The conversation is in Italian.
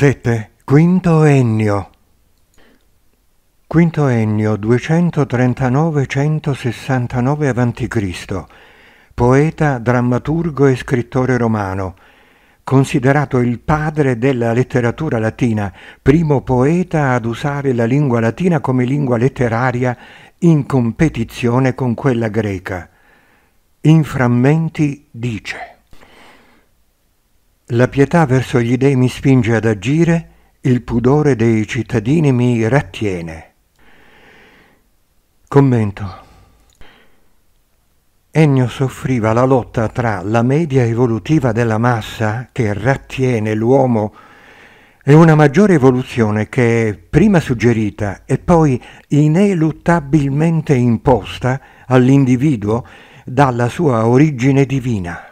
7. Quinto Ennio. Quinto Ennio 239-169 a.C., poeta, drammaturgo e scrittore romano, considerato il padre della letteratura latina, primo poeta ad usare la lingua latina come lingua letteraria in competizione con quella greca. In frammenti dice: la pietà verso gli dei mi spinge ad agire, il pudore dei cittadini mi rattiene. Commento. Ennio soffriva la lotta tra la media evolutiva della massa, che rattiene l'uomo, e una maggiore evoluzione che è prima suggerita e poi ineluttabilmente imposta all'individuo dalla sua origine divina.